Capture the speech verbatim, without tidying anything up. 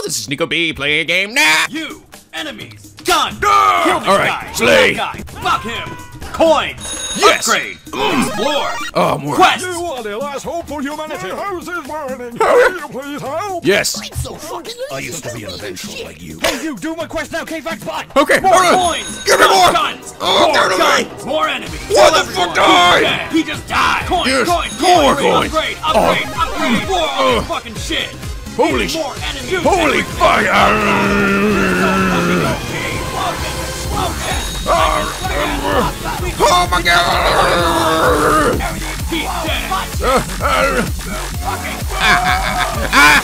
this is NicoB playing a game now. You, enemies, gun, Ah! kill this All right, guy, slay. that guy, fuck him, coins, Yes. upgrade, explore, Oh, more. quest. You are the last hope for humanity. My house is burning. Can you please help? Yes. I used to be an adventurer like you. Hey, you, do my quest now, K-Fax, bye. Okay, More all right. coins, Give me more. guns, Oh, more give it away. guns, more enemies. What Kill the fuck everyone. died? He's dead. He just died. Coins, Yes, coins, more coins, coins. upgrade, Oh. upgrade, upgrade, more of Oh. this fucking shit. Holy Need sh- more enemies. Holy fire! Oh my god! He's dead. Ah,